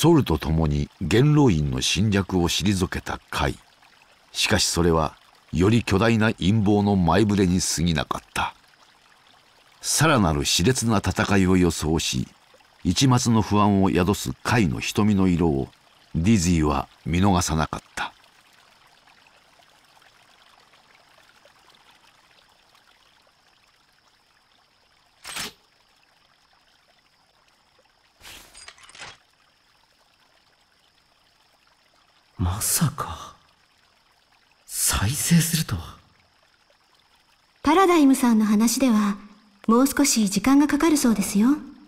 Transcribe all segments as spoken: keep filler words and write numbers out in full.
ソルと共に元老院の侵略を退けたカイ。しかしそれはより巨大な陰謀の前触れに過ぎなかった。さらなる熾烈な戦いを予想し、一抹の不安を宿すカイの瞳の色をディズィは見逃さなかった。 まさか再生するとは。 パラダイムさんの話ではもう少し時間がかかるそうですよ。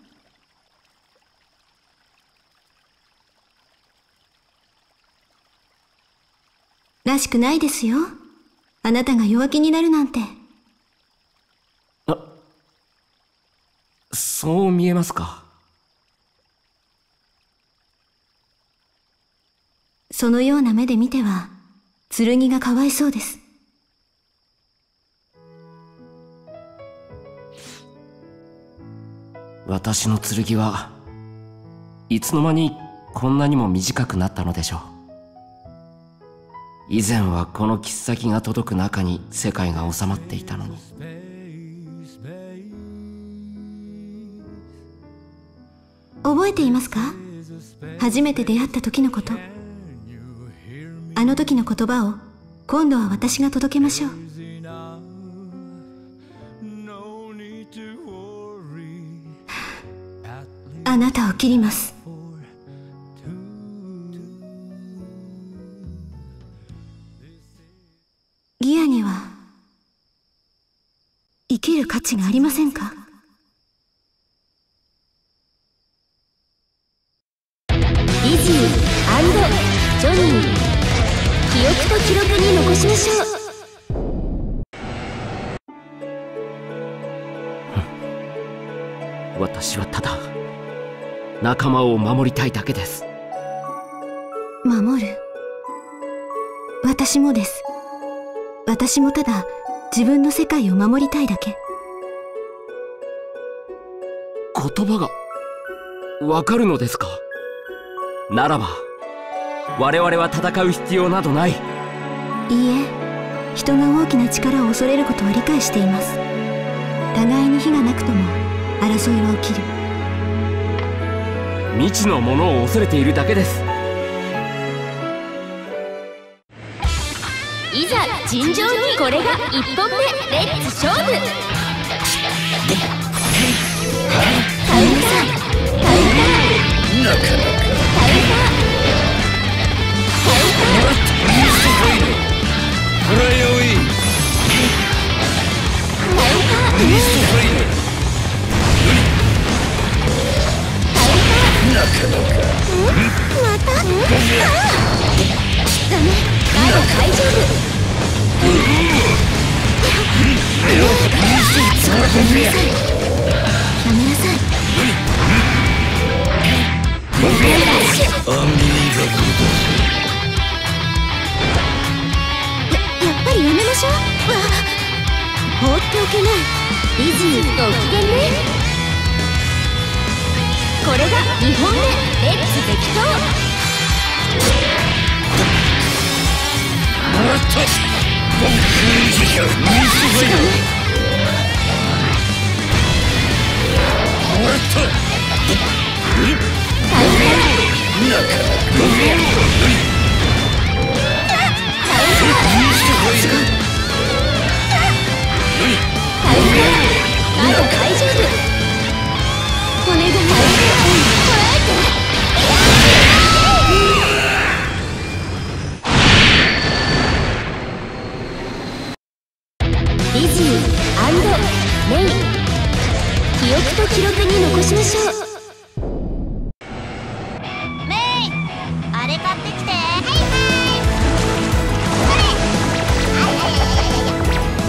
らしくないですよ。あなたが弱気になるなんて。 あ、そう見えますか。 そのような目で見ては剣がかわいそうです。 私の剣はいつの間にこんなにも短くなったのでしょう。以前はこの切っ先が届く中に世界が収まっていたのに。 覚えていますか？初めて出会った時のこと。あの時の言葉を今度は私が届けましょう。あなたを切ります。ギアには生きる価値がありませんか？ ディズニー&ジョニー、記憶と記録に残しましょう。 私はただ仲間を守りたいだけです。 守る？私もです。私もただ自分の世界を守りたいだけ。 言葉がわかるのですか？ならば我々は戦う必要などない。いいえ、人が大きな力を恐れることは理解しています。互いに非がなくとも争いは起きる。 未知のものを恐れているだけです。 いざ尋常に、これがいっぽんめ、レッツ勝負。カウンター、カウンター、カウンター、カウンター、カウンター、 トライアウェイ、ミストファイナル、なかなかまたダメ、まだ大丈夫。やめなさい。 アンビリーバブルだ。 や、やっぱりやめましょう。放っておけない。ディズニーご機嫌ね。これがにほんめ、レッツ激闘。 もらった。ミストファイナル。もらった。なかなかまだ大丈夫。お願い。ディズニー&メイ、記憶と記録に残しましょう。メイ、あれ買ってきて。はいはい。これ。あいやいやいやいや。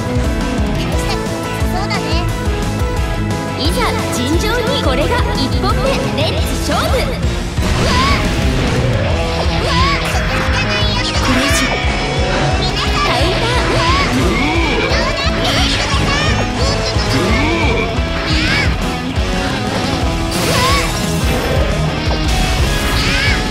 そうだね。いざ尋常に、これがいっぽんめ、レッツ勝負。うわうわ、これ以上カウンター。カウンター、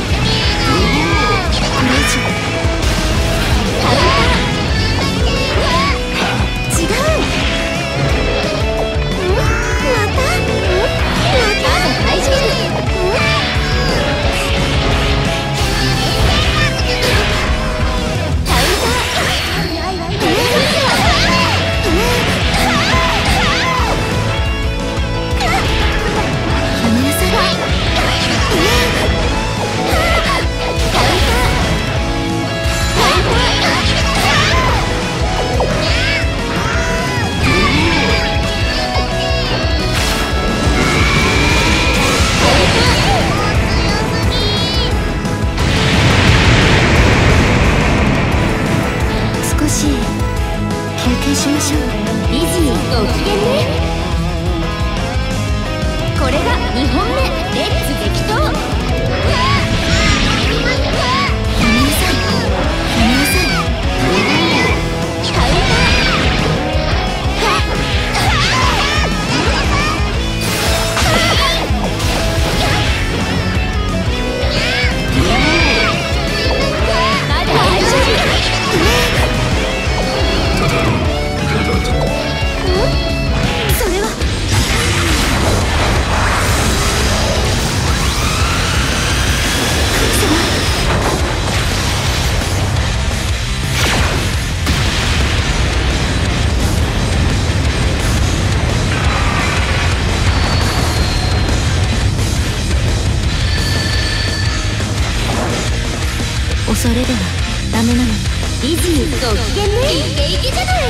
それではダメなのに。 美人ご機嫌ね。イケイケじゃない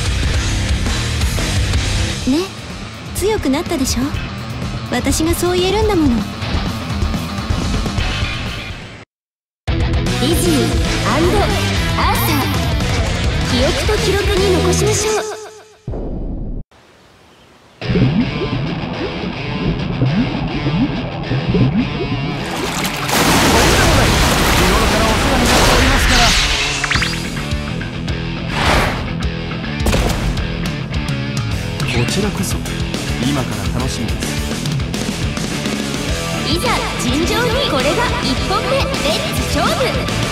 ね、強くなったでしょ。私がそう言えるんだもの。 美人アーサー、記憶と記録に残しましょう。 こちらこそ今から楽しみです。 いざ尋常に、これがいっぽんめ、レッツ勝負。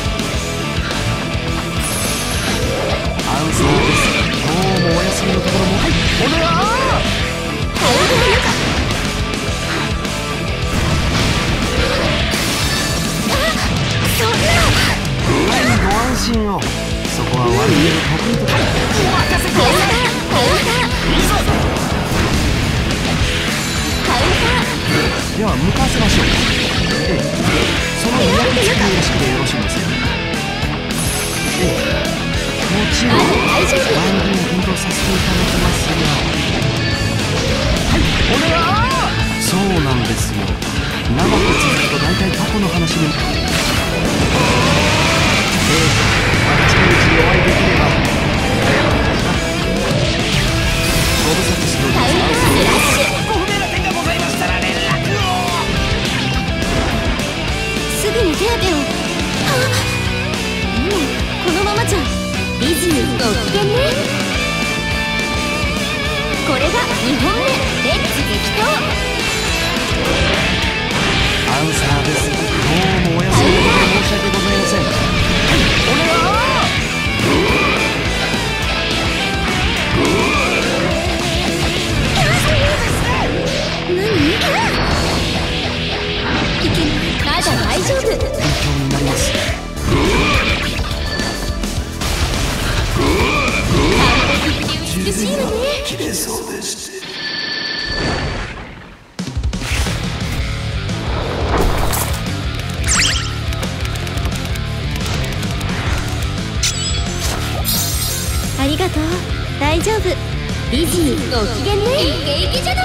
安静です。どうもお休みのところも。はい、お願い。 顔の中あ、そんな。 はい、ご安心を。そこは悪いの得意とか。お任せください。 カウンター、いいぞ。カウンター。 では向かわせましょう。ええ、その予約付きの式でよろしいんですよ。ええ、もちろん大丈夫。 前の日に検討させていただきますが。はい、お願い。そうなんですよ。長く続くと大体過去の話に。ええ、また近いうちにお会いできれば。ご無沙汰しております。 カウンタースラッシュ。 すぐに手当てを。でもこのままじゃ。 美人ご機嫌ね。これがにほんめ、レッツ激闘。 アンサーです。どうもお休みのところ申し訳ございません。はい、お願何？いけない。 まだ大丈夫。 勉強になります。 美しいわね。 綺麗そうです。 ありがとう。大丈夫。 美人ご機嫌ね。イケイケじゃない。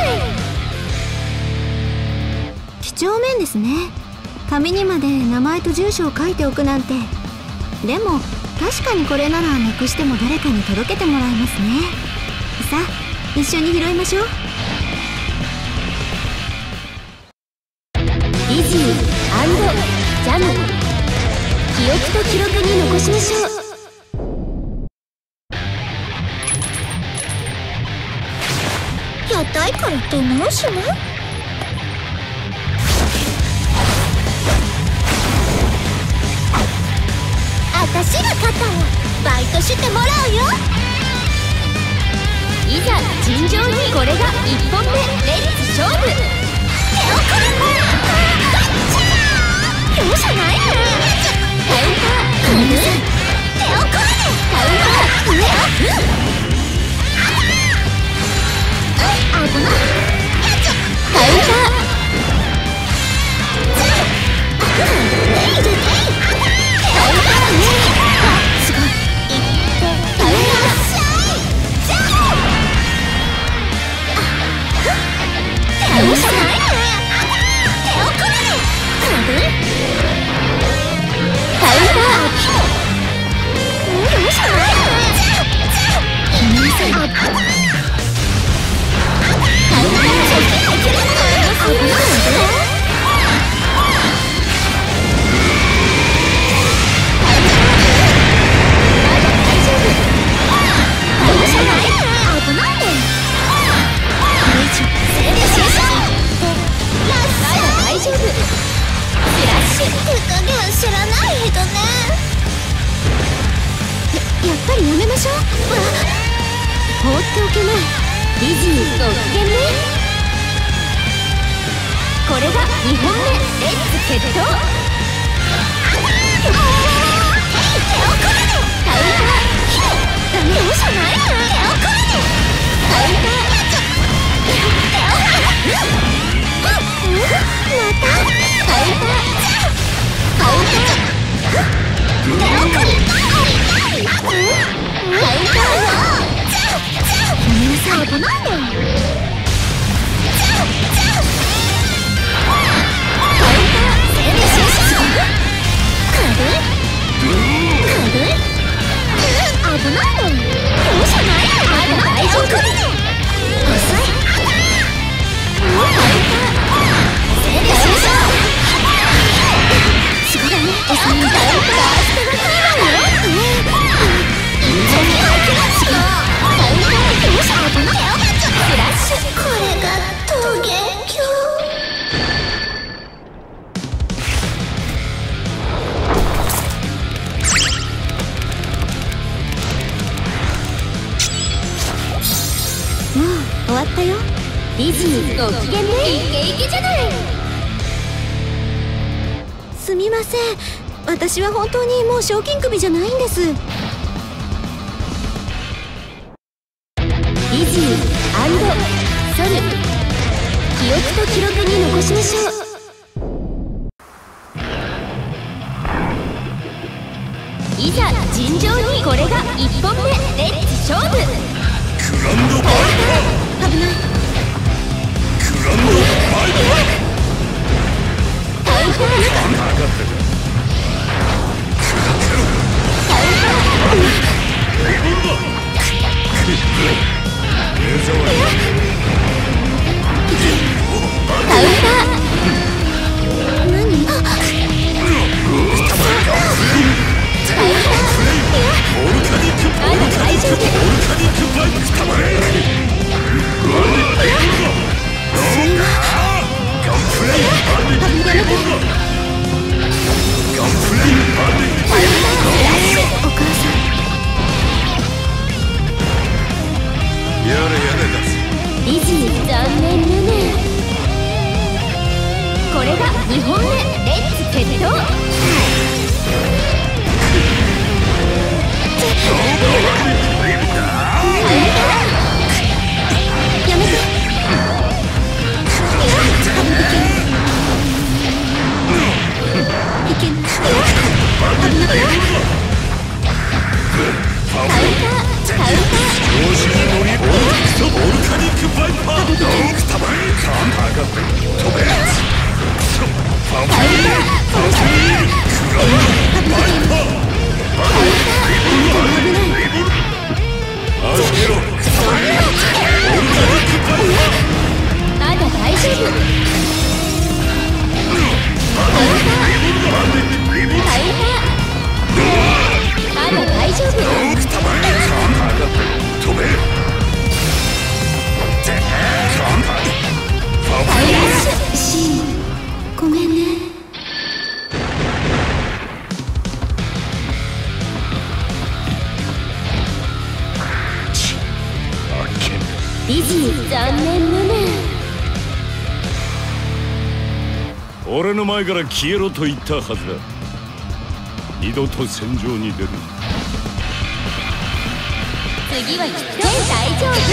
几帳面ですね。紙にまで名前と住所を書いておくなんて。でも確かにこれならなくしても誰かに届けてもらえますね。さあ一緒に拾いましょう。 美人&ジャム、記憶と記録に残しましょう。 やったいからって直しな。 私が勝ったらバイトしてもらうよ。いざ尋常に、これがいっぽんめ、レッツ勝負。手をこるんだ。容赦ないね。カウンター、ごめんなさい。手をこるね。カウンター、上。あぶな。カウンター。すごい。一点。カウンター。容赦ないね。手をこるね。カウンター。容赦ないね。気にせん。カウンター。 知らない人ね。や、やっぱりやめましょう。放っておけない。 美人ご機嫌ね。これがにほんめ、レッツ決闘。手をこるね。カウンター。ダメ。容赦ないね。手をこるね。カウンター。また。カウンター。カウンター。 リズムご機嫌ね。イケイケじゃない。 すみません、私は本当にもう賞金首じゃないんです。 リズム&ソル、記憶と記録に残しましょう。いざ尋常に、これがいっぽんめ、レッツ勝負。 グランドバイパー、 危ない。 グランドバイパー、 カウンター、 分かったか。 カウンター、 レボルバー、目障り、 カウンター、 何？ カウンター、 オルカニック、オルカニック、オルカニックバイク、たまれ。ガンプレイ、バンディ、レボルバー、ガンプレイ、バンディ、レボルバー。 お母さん。 やれやれだぜ。 リズム残念無念。これがにほんめ、レッツ決闘。 やめて。いけない。 カウンター、カウンター、 調子に乗り、オルクソ、オルカニックバイパー、ドークタバレー、カンパーが飛べ。クソ、ファンファイー、ファンファイー、クランドバイパー、バイレボルバー、レボルバー、足ケロ、タバレー、オルカニックバイパー、 まだ大丈夫。 バンディ、レボルバー、レボルバー、 カウンター、まだ大丈夫。 ドークタバレー、カンパーが飛べ。カンパー、ファンファイー。 シーン、ごめんね。 リズム残念無念。 俺の前から消えろと言ったはずだ。二度と戦場に出る。 次はきっと大丈夫。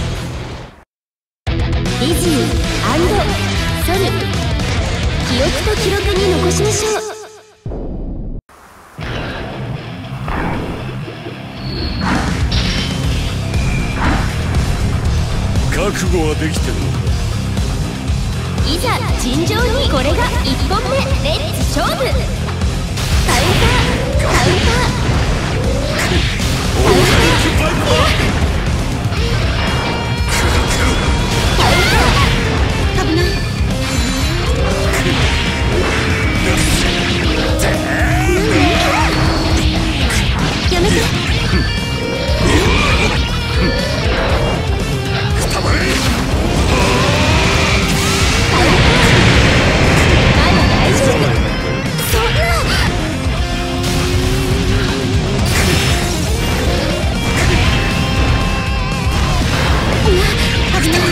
リズム&ソル、記憶と記録に残しましょう。 覚悟はできてるのか。 いざ尋常に、これがいっぽんめ、レッツ勝負。カウンター、カウンター、 オルカニックバイパー、 危ない。やめて。 くたばれ。 まだ大丈夫。 そんな。危ない。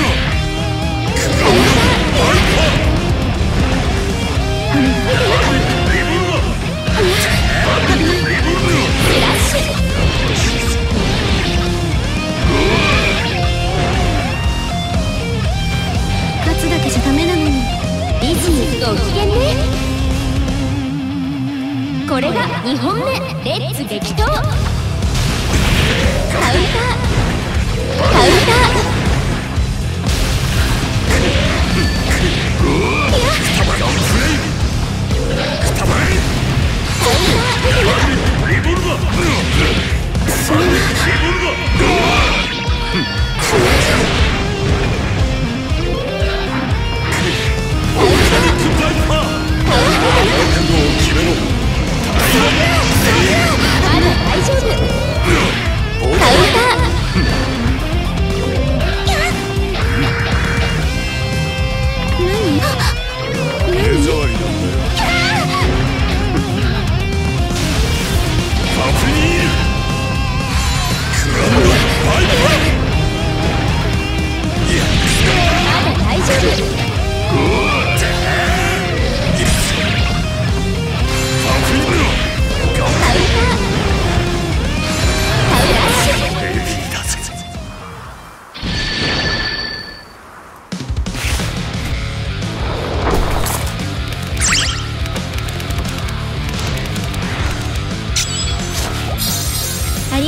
フラッシュ。 勝つだけじゃダメなのに。 リズムご機嫌ね。これがにほんめ、レッツ激闘。カウンター、カウンター、 レボルバー、それはレボルバー、オルカニックバイパー、覚悟を決めろ。 まだ大丈夫。カウンター、 何？ 目障りだ。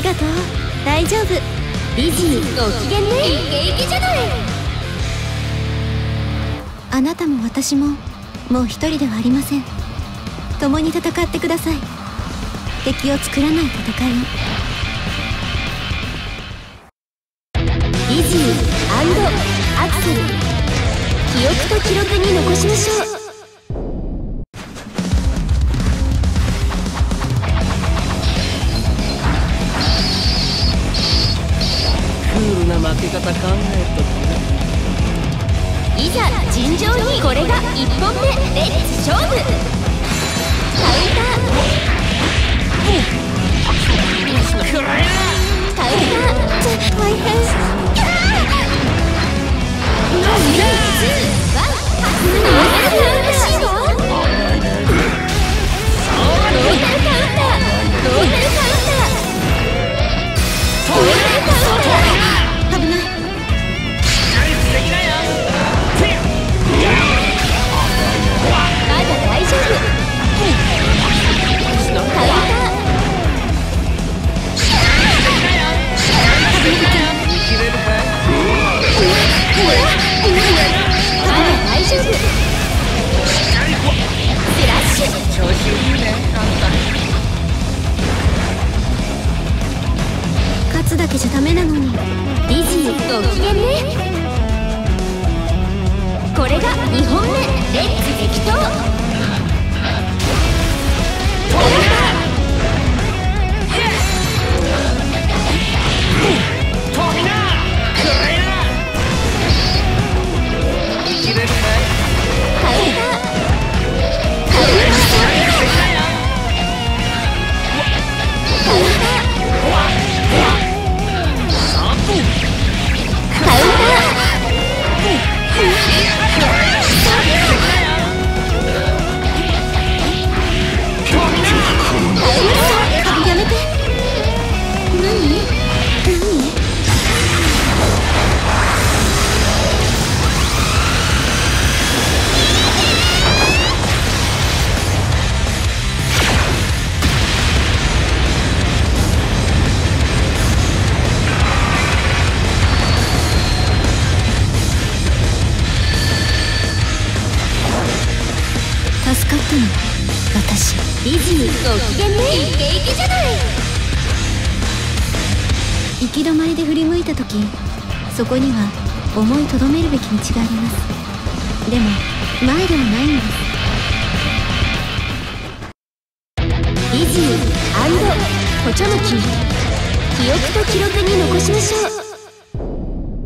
りがとう。大丈夫。 ビジーご機嫌ね。イケイケじゃない。 あなたも私ももう一人ではありません。共に戦ってください。敵を作らない戦いを。 ビジーアクセル、記憶と記録に残しましょう。 クールな負け方考えとく。 いざ尋常に。これがいっぽんめ。レッツ勝負。カウンター。カウンター。大変。 勝つだけじゃダメなのに。 ビジーご機嫌ね。これがにほんめ。レッツ激闘。 やめて。何？何？助かったの私。 ビジーご機嫌ね。イケイケじゃない。 行き止まりで振り向いた時、そこには思いとどめるべき道があります。でも前ではないんです。 ビジーポチョムキ、記憶と記録に残しましょう。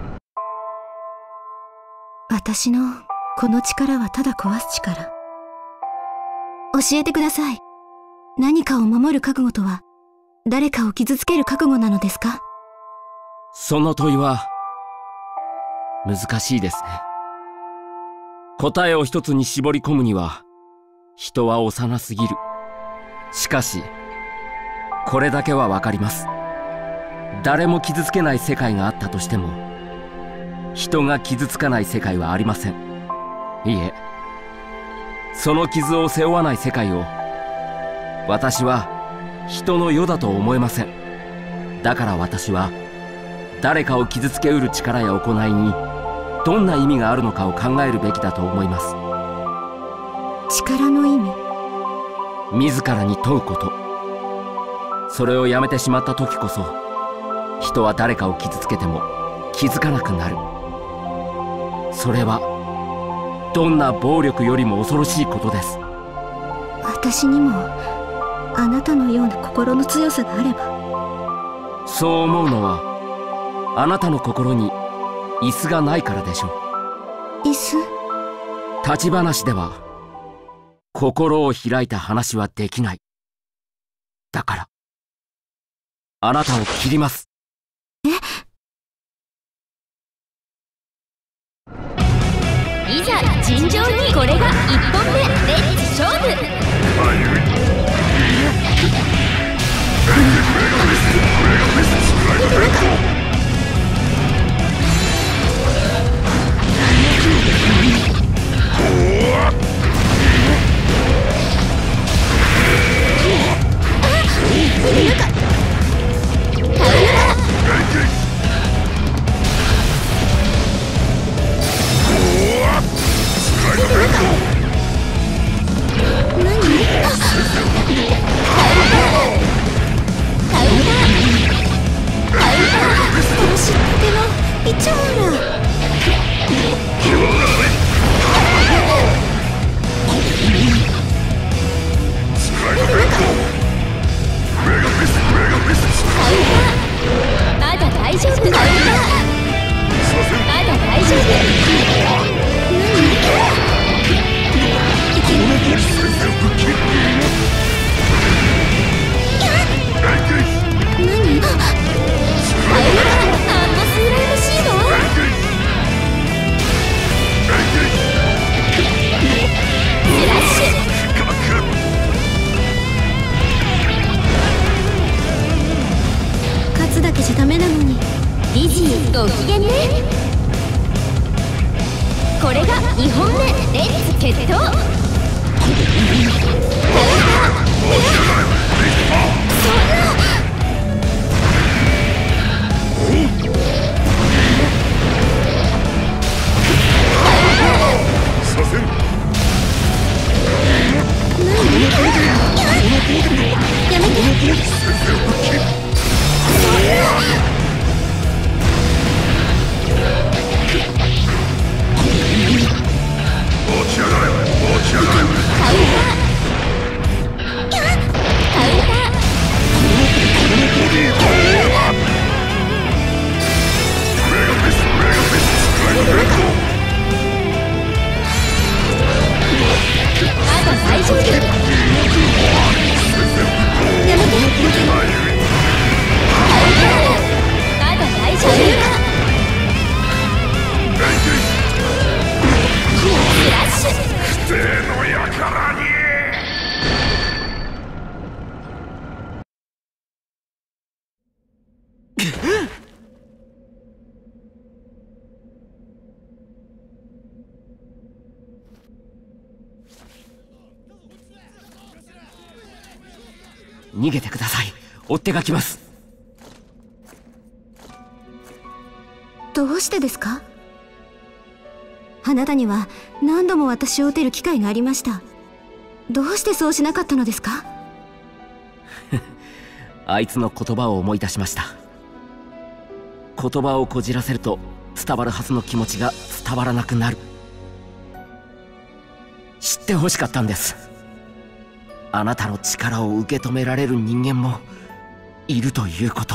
私のこの力はただ壊す力。教えてください。何かを守る覚悟とは誰かを傷つける覚悟なのですか？ その問いは難しいですね。答えを一つに絞り込むには人は幼すぎる。しかしこれだけは分かります。誰も傷つけない世界があったとしても人が傷つかない世界はありません。いいえ、その傷を背負わない世界を私は人の世だと思えません。だから私は誰かを傷つけうる力や行いにどんな意味があるのかを考えるべきだと思います。 力の意味。 自らに問うこと。それをやめてしまった時こそ人は誰かを傷つけても気づかなくなる。それはどんな暴力よりも恐ろしいことです。 私にもあなたのような心の強さがあれば。 そう思うのはあなたの心に椅子がないからでしょう。 椅子？ 立ち話では心を開いた話はできない。だからあなたを切ります。 え？ いざ尋常に。これがいっぽんめ。レッツ勝負。 ッツ決闘。そんな。 させん。 何？やめて。そんな。 持ち上がれ、持ち上がれ。 カウンター。カウンター。 このボディーとメガフェス、メガフェス、スクライブレッド。 あと最上級。やめて。カウンター。あと最上級。フラッシュ。 不定の輩に。 逃げてください。追っ手が来ます。 どうしてですか？あなたには何度も私を撃てる機会がありました。どうしてそうしなかったのですか？ あいつの言葉を思い出しました。言葉をこじらせると伝わるはずの気持ちが伝わらなくなる。知ってほしかったんです。あなたの力を受け止められる人間もいるということを。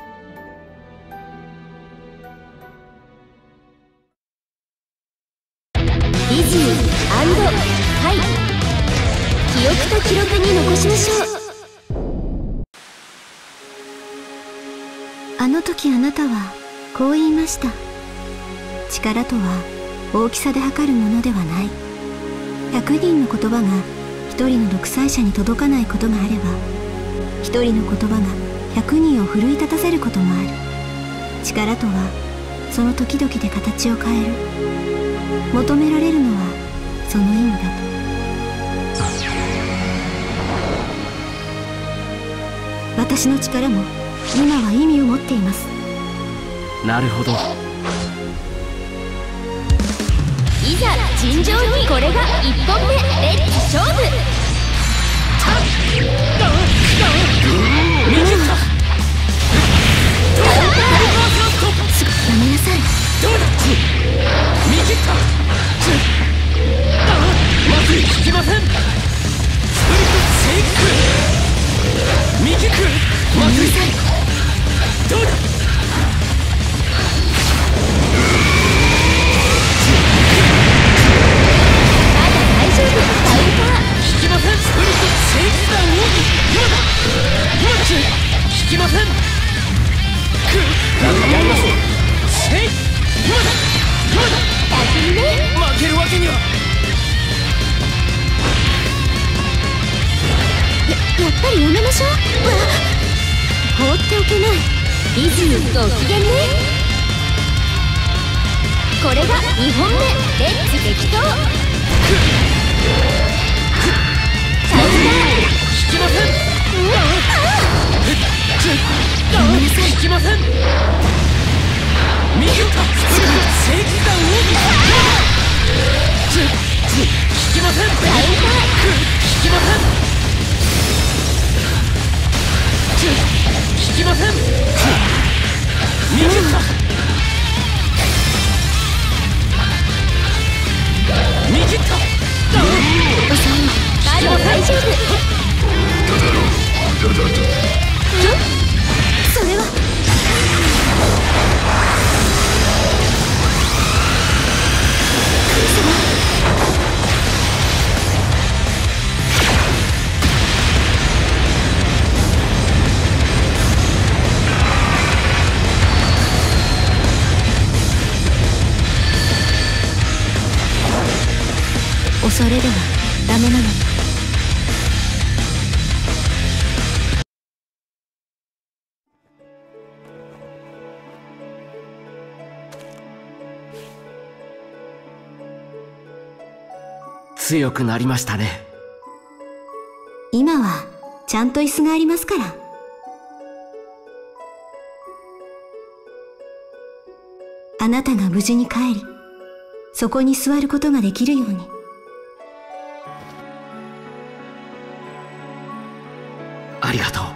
イジー&カイ、記憶と記録に残しましょう。 あの時あなたはこう言いました。力とは大きさで測るものではない。ひゃくにんの言葉がひとりの独裁者に届かないことがあれば、ひとりの言葉がひゃくにんを奮い立たせることもある。力とはその時々で形を変える。求められるのはその意味だと。私の力も今は意味を持っています。 なるほど。 いざ尋常に。これがいっぽんめ。レッツ勝負。 やめなさい。 どうだ。見切った。まずい。引きません。スプリットシェイク。見切る。まずい。どうだ。 まだ大丈夫。カウンター。 引きません。スプリットシェイクダウン。今だ。今だ。引きません。くっ。やります。シェイク。今だ。今だ。 先にね。 負けるわけには。 や、やっぱりやめましょう。 放っておけない。イジーご機嫌ね。これがにほんめ。レッツ激闘。カウンター。 引きません。 やめなさい。 引きません。見切った。スプリットシェイクダウン。引きません。 カウンター。 引きません。引きません。見切った。見切った。 まだ大丈夫。 それは恐れではダメなの。 強くなりましたね。 今はちゃんと椅子がありますから。あなたが無事に帰り、そこに座ることができるように。 ありがとう。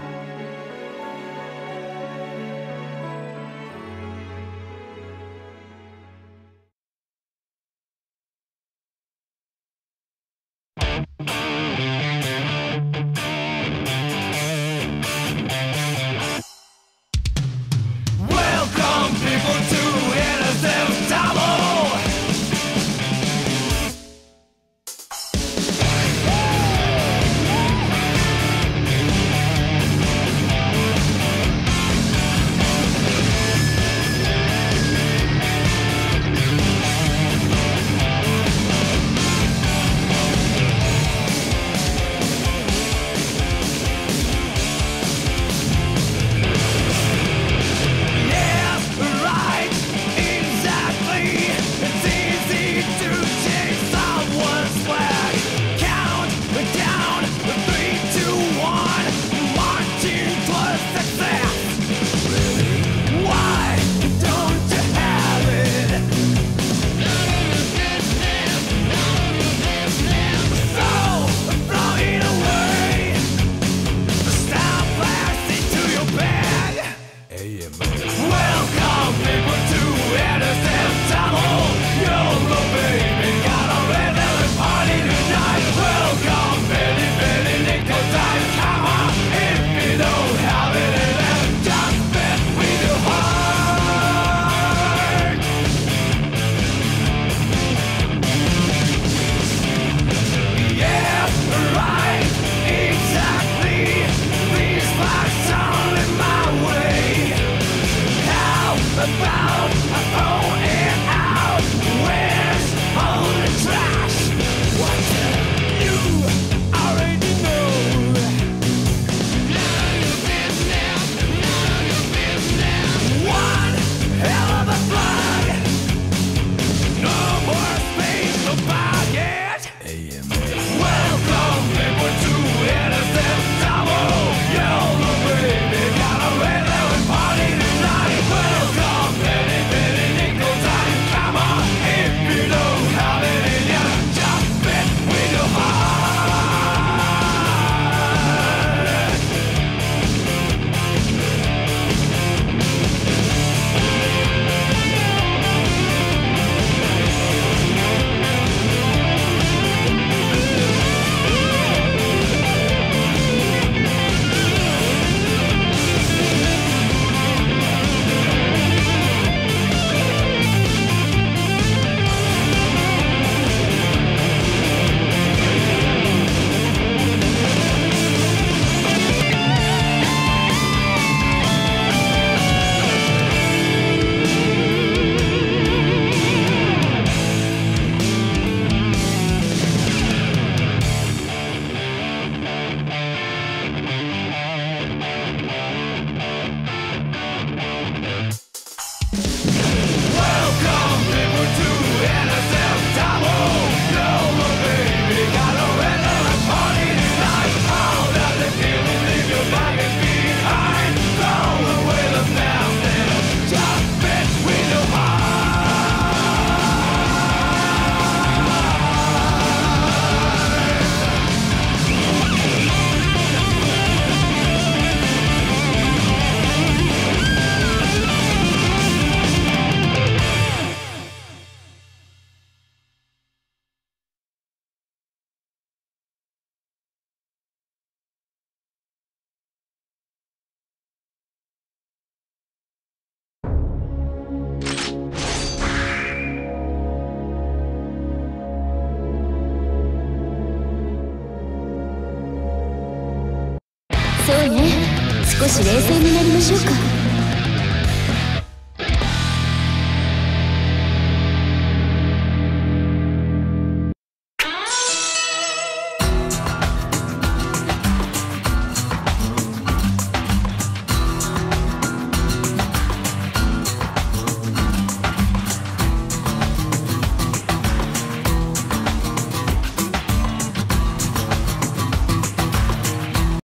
そうね、少し冷静になりましょうか。